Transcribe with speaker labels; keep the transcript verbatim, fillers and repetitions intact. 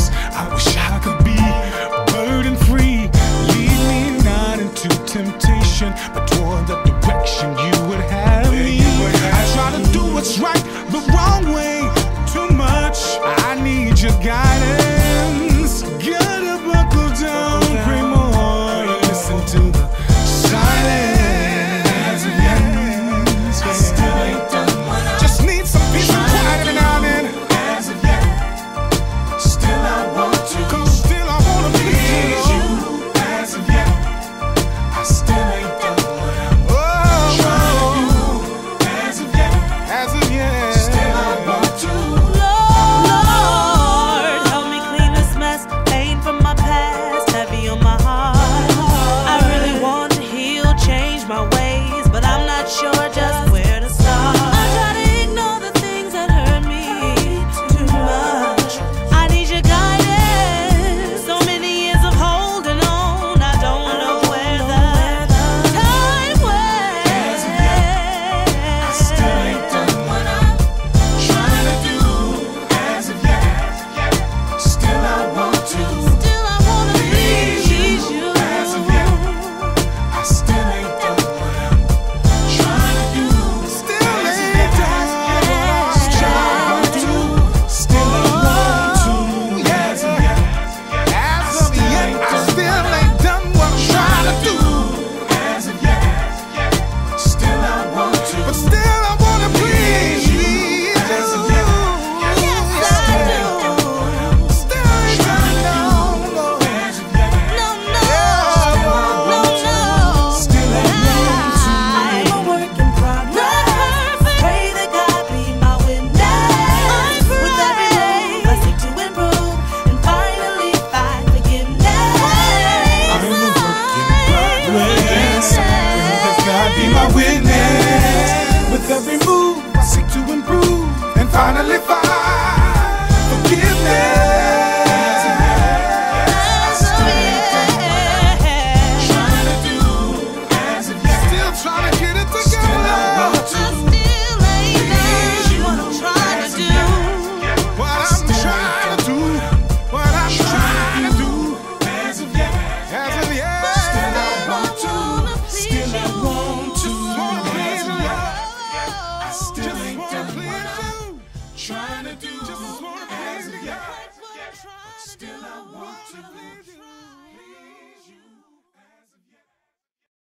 Speaker 1: this. I wish I could be burden free. Lead me not into temptation, but toward the direction you would have me. I try to do what's right the wrong way too much. I need your guidance. Gotta buckle down, pray more, listen to the silence. I still ain't done what I just need some peace and quiet every now and then. As of yet, still I want to. Cause still I wanna please you. As of yet, I still ain't done what I'm oh, trying to do. As of yet, as of yet, still I want to.
Speaker 2: Lord, help me clean this mess. Pain from my past, heavy on my heart. I really want to heal, change my ways, but I'm not sure just where to start. I try to ignore the things that hurt me too much. I need your guidance. So many years of holding on, I don't know where the time went.
Speaker 1: As of yet, I still ain't done what I'm trying to do. As of yet, still I want to.
Speaker 2: Still I wanna please you.
Speaker 1: As of yet, I still ain't done what I'm trying to do. Still ain't done what I'm trying to do. Still I want to. As of yet, as of yet, I still ain't done what I'm trying to do. As of yet, still I want to. But still I wanna please you. As of yet, still ain't done what I'm still ain't trying to do. As of yet,
Speaker 2: No, no, no, no.
Speaker 1: still I want to.
Speaker 2: I'm a work in progress. Pray that God be my witness. With every move, I seek to improve and finally find forgiveness.
Speaker 1: I'm a work in progress. Let God be my witness. With every move, I seek to improve and finally find forgiveness. I still ain't done what I'm trying to do. As of yet, still trying to get it together. Still I want to.
Speaker 2: I still ain't done what I'm trying to do.
Speaker 1: What I'm trying to do. What I'm trying to do. As of yet, as of yet, still I want to. Still I want to. As of yet, I still ain't done what I'm trying to do. As of yet, still I want to.